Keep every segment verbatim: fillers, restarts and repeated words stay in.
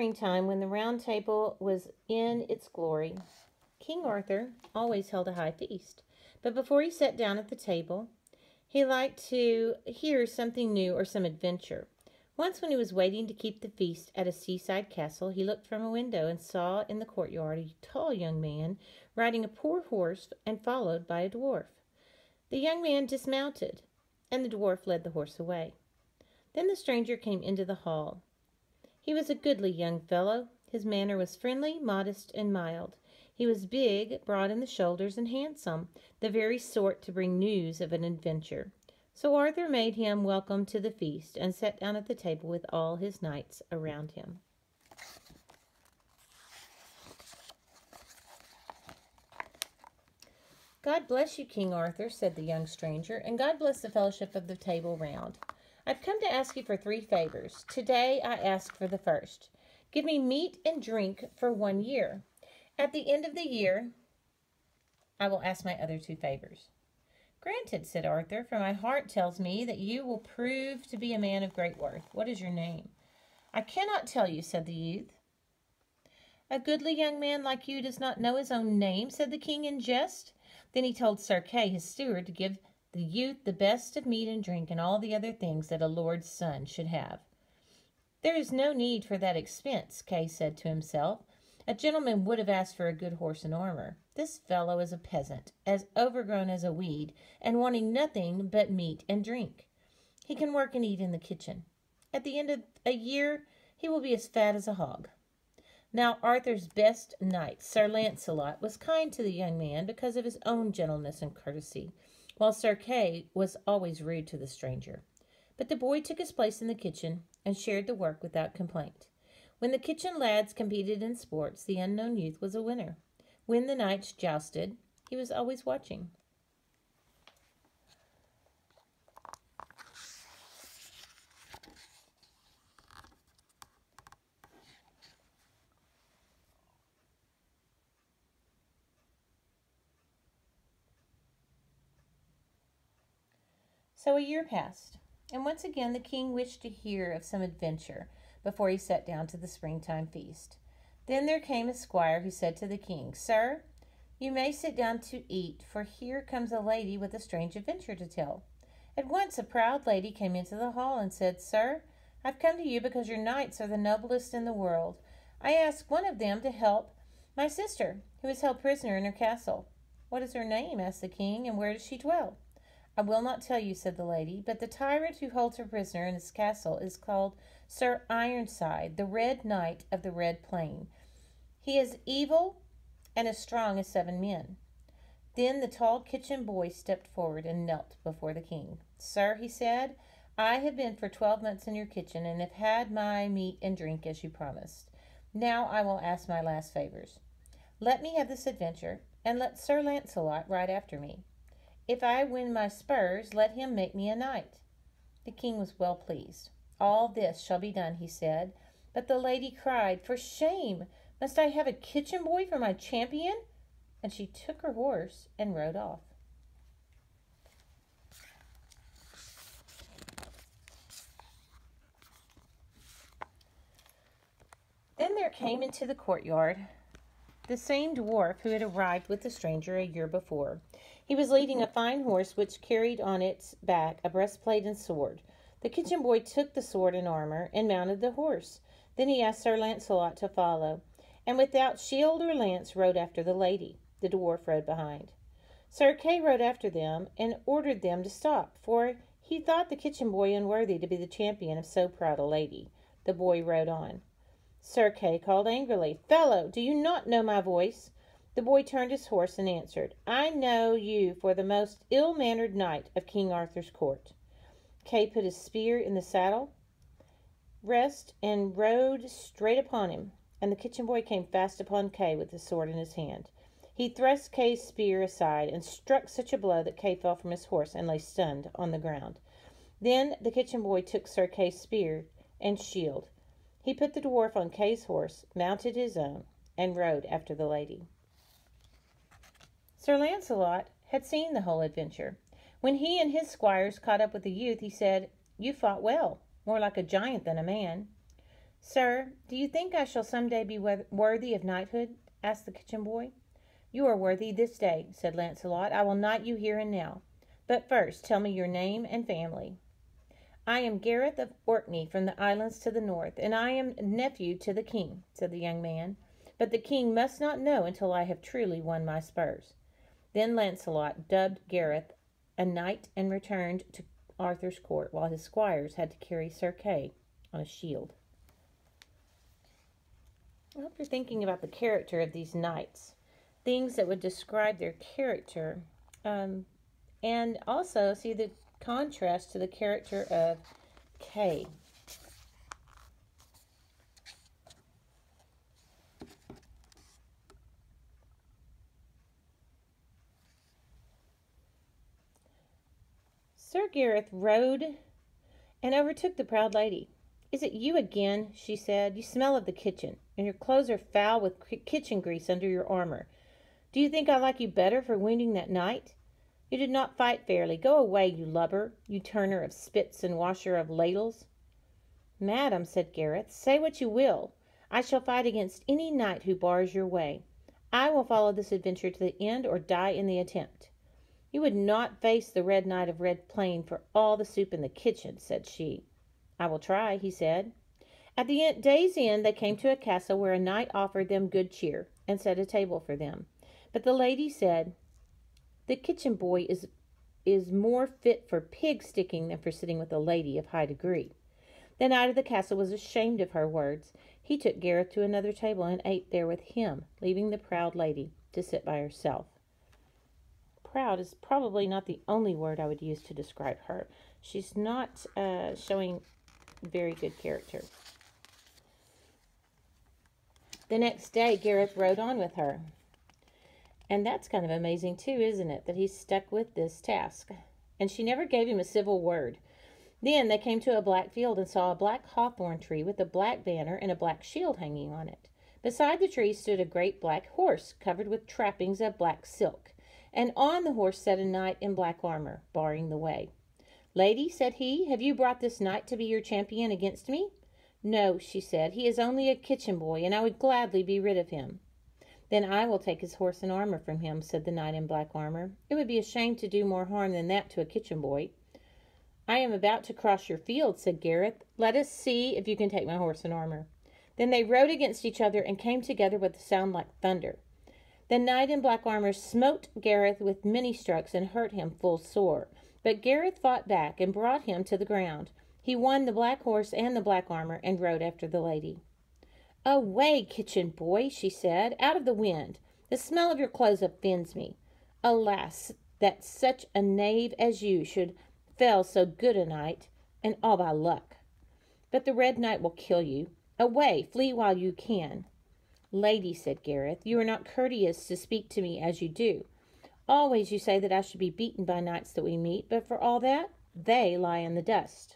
springtime, when the Round Table was in its glory, King Arthur always held a high feast. But before he sat down at the table, he liked to hear something new or some adventure. Once when he was waiting to keep the feast at a seaside castle, he looked from a window and saw in the courtyard a tall young man riding a poor horse and followed by a dwarf. The young man dismounted, and the dwarf led the horse away. Then the stranger came into the hall. He was a goodly young fellow. His manner was friendly, modest, and mild. He was big, broad in the shoulders, and handsome, the very sort to bring news of an adventure. So Arthur made him welcome to the feast, and sat down at the table with all his knights around him. "God bless you, King Arthur," said the young stranger, "and God bless the fellowship of the Table Round. I've come to ask you for three favors. Today I ask for the first. Give me meat and drink for one year. At the end of the year, I will ask my other two favors." "Granted," said Arthur, "for my heart tells me that you will prove to be a man of great worth. What is your name?" "I cannot tell you," said the youth. "A goodly young man like you does not know his own name," said the king in jest. Then he told Sir Kay, his steward, to give the youth the best of meat and drink and all the other things that a lord's son should have. "There is no need for that expense," Kay said to himself. "A gentleman would have asked for a good horse and armor. This fellow is a peasant, as overgrown as a weed, and wanting nothing but meat and drink. He can work and eat in the kitchen. At the end of a year he will be as fat as a hog." Now Arthur's best knight, Sir Launcelot, was kind to the young man because of his own gentleness and courtesy, while Sir Kay was always rude to the stranger. But the boy took his place in the kitchen and shared the work without complaint. When the kitchen lads competed in sports, the unknown youth was a winner. When the knights jousted, he was always watching. So a year passed, and once again the king wished to hear of some adventure before he sat down to the springtime feast. Then there came a squire who said to the king, "Sir, you may sit down to eat, for here comes a lady with a strange adventure to tell." At once a proud lady came into the hall and said, "Sir, I've come to you because your knights are the noblest in the world. I ask one of them to help my sister, who is held prisoner in her castle." "What is her name?" asked the king, "and where does she dwell?" "I will not tell you," said the lady, "but the tyrant who holds her prisoner in his castle is called Sir Ironside, the Red Knight of the Red Plain. He is evil and as strong as seven men." Then the tall kitchen boy stepped forward and knelt before the king. "Sir," he said, "I have been for twelve months in your kitchen and have had my meat and drink as you promised. Now I will ask my last favors. Let me have this adventure, and let Sir Launcelot ride after me. If I win my spurs, let him make me a knight." The king was well pleased. "All this shall be done," he said. But the lady cried, "For shame! Must I have a kitchen boy for my champion?" And she took her horse and rode off. Then there came into the courtyard the same dwarf who had arrived with the stranger a year before. He was leading a fine horse which carried on its back a breastplate and sword. The kitchen boy took the sword and armor and mounted the horse. Then he asked Sir Launcelot to follow, and without shield or lance rode after the lady. The dwarf rode behind. Sir Kay rode after them and ordered them to stop, for he thought the kitchen boy unworthy to be the champion of so proud a lady. The boy rode on. Sir Kay called angrily, "Fellow, do you not know my voice?" The boy turned his horse and answered, "I know you for the most ill-mannered knight of King Arthur's court." Kay put his spear in the saddle rest and rode straight upon him, and the kitchen boy came fast upon Kay with the sword in his hand. He thrust Kay's spear aside and struck such a blow that Kay fell from his horse and lay stunned on the ground. Then the kitchen boy took Sir Kay's spear and shield. He put the dwarf on Kay's horse, mounted his own, and rode after the lady. Sir Launcelot had seen the whole adventure. When he and his squires caught up with the youth, he said, "You fought well, more like a giant than a man." Sir, do you think I shall some day be worthy of knighthood? Asked the kitchen boy. You are worthy this day, said Lancelot. I will knight you here and now. But first tell me your name and family. I am Gareth of Orkney from the islands to the north, and I am nephew to the king, said the young man. But the king must not know until I have truly won my spurs. Then Lancelot dubbed Gareth a knight and returned to Arthur's court, while his squires had to carry Sir Kay on a shield. I hope you're thinking about the character of these knights, things that would describe their character, um, and also see the contrast to the character of Kay. Sir Gareth rode and overtook the proud lady. Is it you again? She said. You smell of the kitchen, and your clothes are foul with kitchen grease under your armor. Do you think I like you better for wounding that knight? You did not fight fairly. Go away, you lubber, you turner of spits and washer of ladles. Madam, said Gareth, say what you will. I shall fight against any knight who bars your way. I will follow this adventure to the end or die in the attempt. You would not face the Red Knight of Red Plain for all the soup in the kitchen, said she. I will try, he said. At the end, day's end they came to a castle where a knight offered them good cheer and set a table for them. But the lady said, the kitchen boy is, is more fit for pig sticking than for sitting with a lady of high degree. The knight of the castle was ashamed of her words. He took Gareth to another table and ate there with him, leaving the proud lady to sit by herself. Proud is probably not the only word I would use to describe her. She's not uh, showing very good character. The next day, Gareth rode on with her. And that's kind of amazing too, isn't it? That he's stuck with this task. And she never gave him a civil word. Then they came to a black field and saw a black hawthorn tree with a black banner and a black shield hanging on it. Beside the tree stood a great black horse covered with trappings of black silk. And on the horse sat a knight in black armor, barring the way. Lady, said he, have you brought this knight to be your champion against me? No, she said, he is only a kitchen boy, and I would gladly be rid of him. Then I will take his horse and armor from him, said the knight in black armor. It would be a shame to do more harm than that to a kitchen boy. I am about to cross your field, said Gareth. Let us see if you can take my horse and armor. Then they rode against each other and came together with a sound like thunder. The knight in black armor smote Gareth with many strokes and hurt him full sore. But Gareth fought back and brought him to the ground. He won the black horse and the black armor and rode after the lady. Away, kitchen boy, she said, out of the wind. The smell of your clothes offends me. Alas, that such a knave as you should fell so good a knight, and all by luck. But the Red Knight will kill you. Away, flee while you can. Lady, said Gareth, you are not courteous to speak to me as you do. Always you say that I should be beaten by knights that we meet, but for all that, they lie in the dust.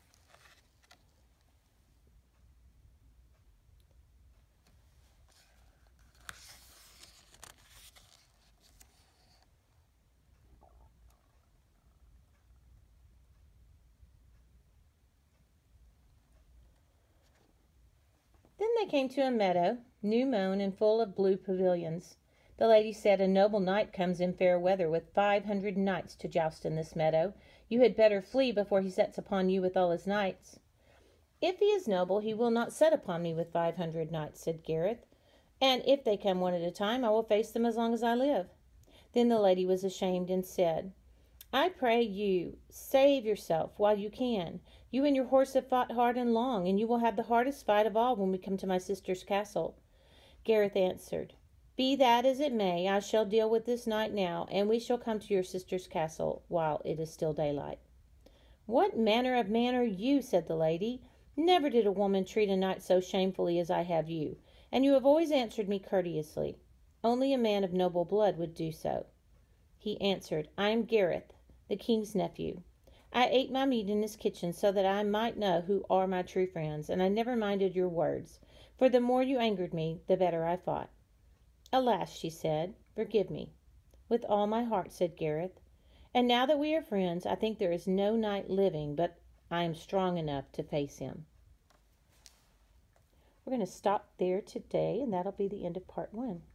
Then they came to a meadow, new mown and full of blue pavilions. The lady said, a noble knight comes in fair weather with five hundred knights to joust in this meadow. You had better flee before he sets upon you with all his knights. If he is noble, he will not set upon me with five hundred knights, said Gareth. And if they come one at a time, I will face them as long as I live. Then the lady was ashamed and said, I pray you, save yourself while you can. You and your horse have fought hard and long, and you will have the hardest fight of all when we come to my sister's castle. Gareth answered, Be that as it may, I shall deal with this knight now, and we shall come to your sister's castle while it is still daylight. What manner of man are you, said the lady. Never did a woman treat a knight so shamefully as I have you, and you have always answered me courteously. Only a man of noble blood would do so. He answered, I am Gareth, the king's nephew. I ate my meat in his kitchen so that I might know who are my true friends, and I never minded your words, for the more you angered me, the better I fought. Alas, she said, forgive me. With all my heart, said Gareth. And now that we are friends, I think there is no knight living, but I am strong enough to face him. we're going to stop there today, and that'll be the end of part one.